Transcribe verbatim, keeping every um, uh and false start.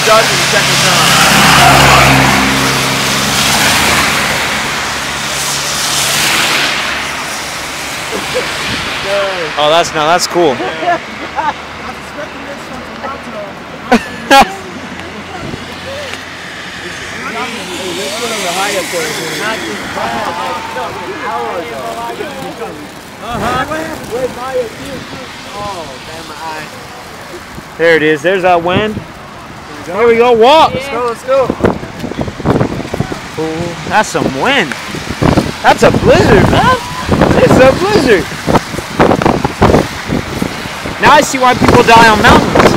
done and check this out. Oh, that's no, that's cool. Yeah. There it is. There's our wind. Here we go. Walk. Let's go. Let's go. Ooh, that's some wind. That's a blizzard, man. It's a blizzard. Now I see why people die on mountains.